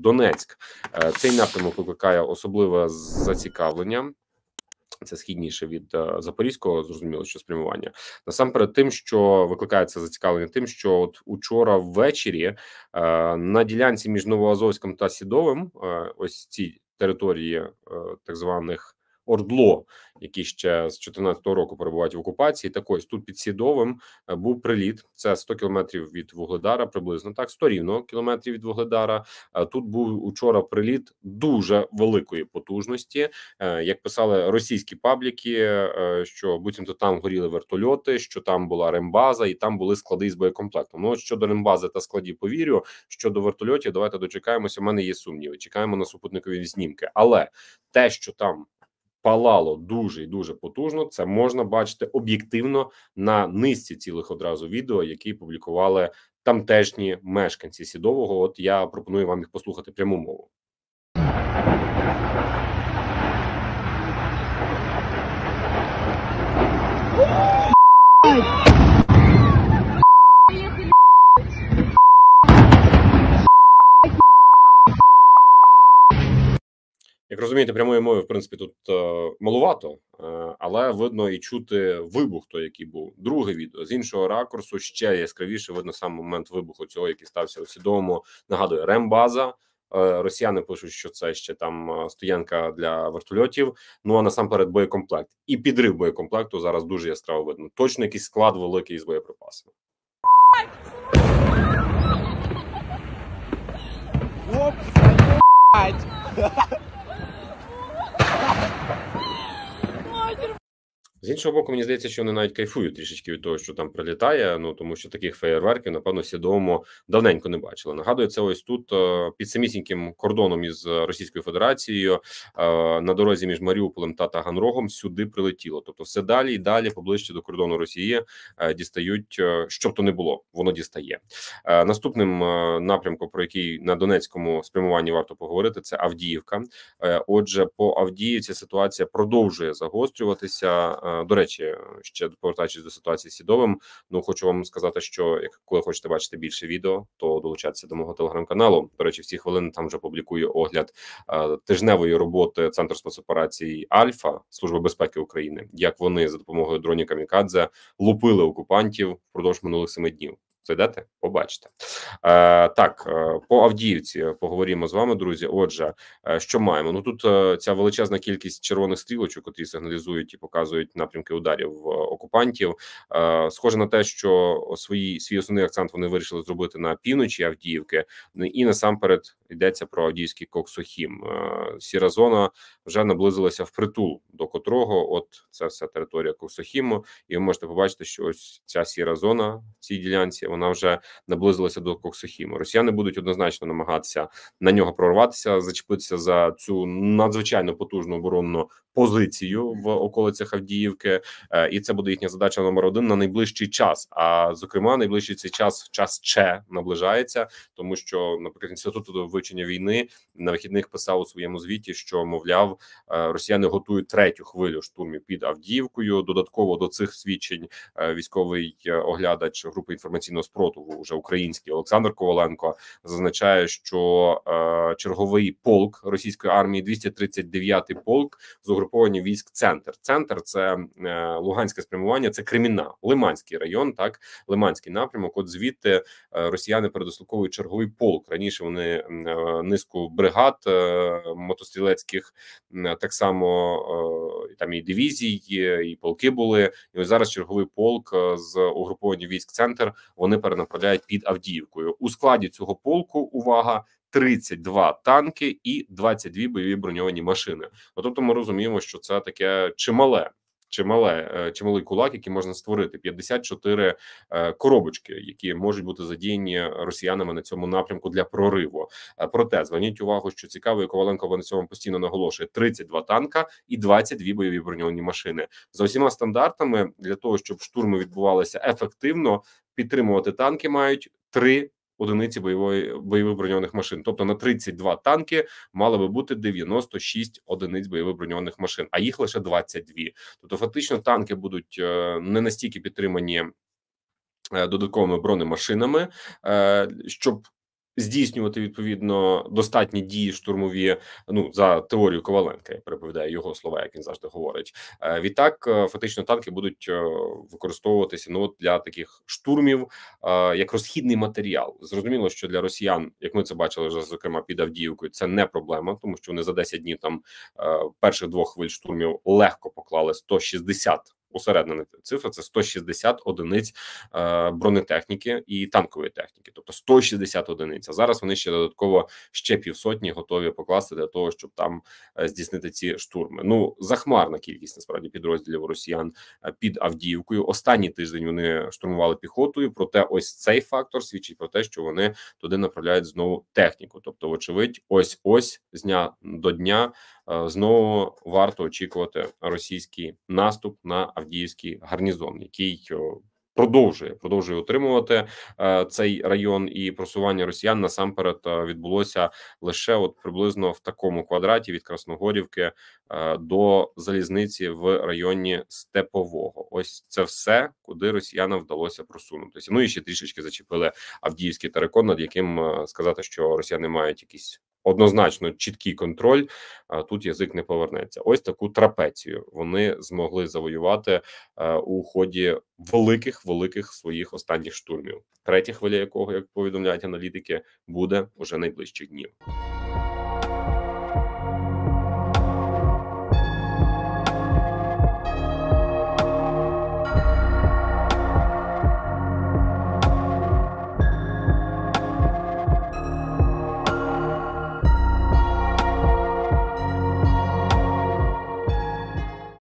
Донецьк. Цей напрямок викликає особливе зацікавлення. Це східніше від Запорізького, зрозуміло, що спрямування. Насамперед тим, що викликається зацікавлення тим, що от учора ввечері на ділянці між Новоазовськом та Сідовим, ось ці території так званих ОРДЛО, які ще з 2014 року перебувають в окупації. Так ось тут під Сідовим був приліт. Це 100 кілометрів від Вугледара, приблизно так, 100 рівно кілометрів від Вугледара. Тут був учора приліт дуже великої потужності. Як писали російські пабліки, що буцімто там горіли вертольоти, що там була рембаза і там були склади з боєкомплектом. Ну, от щодо рембази та складів повірю, щодо вертольотів, давайте дочекаємося. У мене є сумніви. Чекаємо на супутникові знімки. Але те, що там палало дуже і дуже потужно, це можна бачити об'єктивно на низці цілих одразу відео, які публікували тамтешні мешканці Сідового. От я пропоную вам їх послухати пряму мову. Як розумієте, прямої мови, в принципі, тут малувато, але видно і чути вибух той, який був. Друге відео. З іншого ракурсу ще яскравіше видно сам момент вибуху цього, який стався у Сідовому. Нагадую, рембаза. Росіяни пишуть, що це ще там стоянка для вертольотів, ну а насамперед боєкомплект. І підрив боєкомплекту зараз дуже яскраво видно. Точно якийсь склад великий з боєприпасами. З іншого боку, мені здається, що вони навіть кайфують трішечки від того, що там прилітає, ну тому що таких феєрверків, напевно, Сідовому давненько не бачили. Нагадую, це ось тут під самісіньким кордоном із Російською Федерацією на дорозі між Маріуполем та Таганрогом сюди прилетіло. Тобто все далі і далі, поближче до кордону Росії, дістають, що б то не було, воно дістає. Наступним напрямком, про який на Донецькому спрямуванні варто поговорити, це Авдіївка. Отже, по Авдіївці ситуація продовжує загострюватися. До речі, ще повертаючись до ситуації з Сідовим, ну хочу вам сказати, що коли хочете бачити більше відео, то долучайтеся до мого телеграм-каналу. До речі, в ці хвилини там вже публікую огляд тижневої роботи Центру спецоперацій Альфа Служби безпеки України, як вони за допомогою дронів камікадзе лупили окупантів впродовж минулих 7 днів. Зайдете? Побачите. Так, по Авдіївці поговоримо з вами, друзі. Отже, що маємо? Ну тут ця величезна кількість червоних стрілочок, котрі сигналізують і показують напрямки ударів окупантів. Схоже на те, що свій основний акцент вони вирішили зробити на півночі Авдіївки. І насамперед йдеться про Авдіївський Коксохім. Сіра зона вже наблизилася впритул до котрого. От це вся територія Коксохіму. І ви можете побачити, що ось ця сіра зона в цій ділянці, вона вже наблизилася до Коксохіму. Росіяни будуть однозначно намагатися на нього прорватися, зачепитися за цю надзвичайно потужну оборонну позицію в околицях Авдіївки, і це буде їхня задача номер 1 на найближчий час. А зокрема, найближчий цей час ще наближається, тому що, наприклад, Інститут вивчення війни на вихідних писав у своєму звіті, що, мовляв, росіяни готують 3-ю хвилю штурмів під Авдіївкою. Додатково до цих свідчень військовий оглядач групи інформаційного спротиву, вже український, Олександр Коваленко, зазначає, що черговий полк російської армії, 239-й полк з угруповання військ «Центр». «Центр» – це луганське спрямування, це Кремінна, Лиманський район, так, Лиманський напрямок. От звідти росіяни передислоковують черговий полк. Раніше вони низку бригад мотострілецьких, так само там і дивізій, і полки були. І ось зараз черговий полк з угруповання військ «Центр» вони перенаправляють під Авдіївкою. У складі цього полку, увага, 32 танки і 22 бойові броньовані машини. Тобто ми розуміємо, що це таке чималий кулак, який можна створити. 54 коробочки, які можуть бути задіяні росіянами на цьому напрямку для прориву. Проте, зверніть увагу, що цікаво, і Коваленко на цьому постійно наголошує, 32 танка і 22 бойові броньовані машини. За усіма стандартами, для того, щоб штурми відбувалися ефективно, підтримувати танки мають 3 одиниці бойових броньованих машин. Тобто на 32 танки мало би бути 96 одиниць бойових броньованих машин, а їх лише 22. Тобто фактично танки будуть не настільки підтримані додатковими бронемашинами, щоб здійснювати відповідно достатні дії штурмові, ну за теорією Коваленка, я переповідаю його слова, як він завжди говорить. Відтак, фактично, танки будуть використовуватися ну для таких штурмів як розхідний матеріал. Зрозуміло, що для росіян, як ми це бачили вже зокрема під Авдіївкою, це не проблема, тому що вони за 10 днів там перших двох хвиль штурмів легко поклали 160. Усереднена цифра це 160 одиниць бронетехніки і танкової техніки, тобто 160 одиниць. А зараз вони ще додатково ще півсотні готові покласти для того, щоб там здійснити ці штурми. Ну захмарна кількість насправді підрозділів росіян під Авдіївкою. Останній тиждень вони штурмували піхотою. Проте, ось цей фактор свідчить про те, що вони туди направляють знову техніку. Тобто, вочевидь, ось з дня до дня. Знову варто очікувати російський наступ на Авдіївський гарнізон, який продовжує утримувати цей район, і просування росіян насамперед відбулося лише от приблизно в такому квадраті від Красногорівки до залізниці в районі Степового. Ось це все, куди росіянам вдалося просунутися. Ну і ще трішечки зачепили Авдіївський терикон, над яким сказати, що росіяни мають якісь однозначно чіткий контроль, тут язик не повернеться. Ось таку трапецію вони змогли завоювати у ході великих своїх останніх штурмів. Третя хвиля якого, як повідомляють аналітики, буде уже найближчих днів.